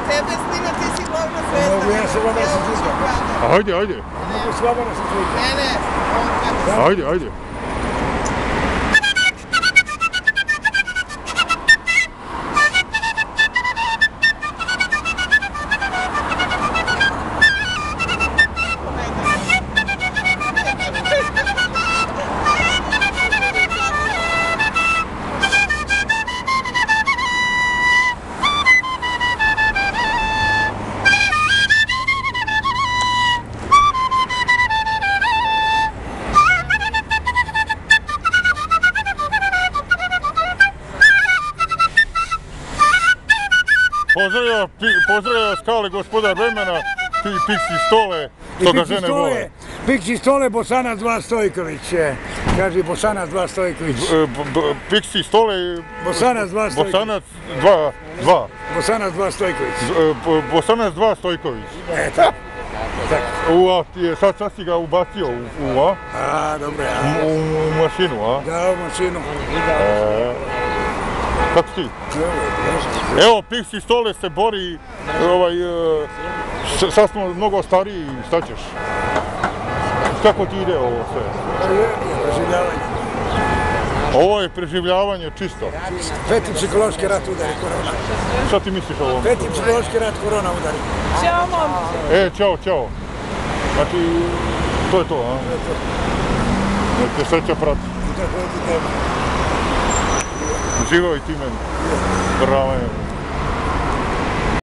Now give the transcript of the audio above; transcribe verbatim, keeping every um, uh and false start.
tebe snima, ti si glavna zvezda. Mogu ja se vama se slika. Ajde, ajde. Mogu s vama se slika. Ne, ne, on kako... Ajde, ajde. Pozdravlja, pozdravlja skale gospodar vremena, Piksi Stole, što ga žene vole. Piksi Stole, Bosanac dva Stojković, kaže Bosanac dva Stojković. Piksi Stole, Bosanac dva Stojković. Bosanac dva, dva. Bosanac dva Stojković. Bosanac dva Stojković. E, tako. Ua, sad, sad si ga ubacio u, a? A, dobro, a? U, u mašinu, a? Da, u mašinu. E, kako ti? Evo, Piksi Stole se bori, ovaj, sad smo mnogo stariji, šta ćeš? Kako ti ide ovo sve? Preživljavanje. Ovo je preživljavanje čisto. Peti psihološki rat udari korona. Šta ti misliš o ovom? Peti psihološki rat korona udari. Ćao, mom. E, čao, čao. Znači, to je to, a? To je to. Nek te sreća prati. To je to. Živao i ti meni. Bravo.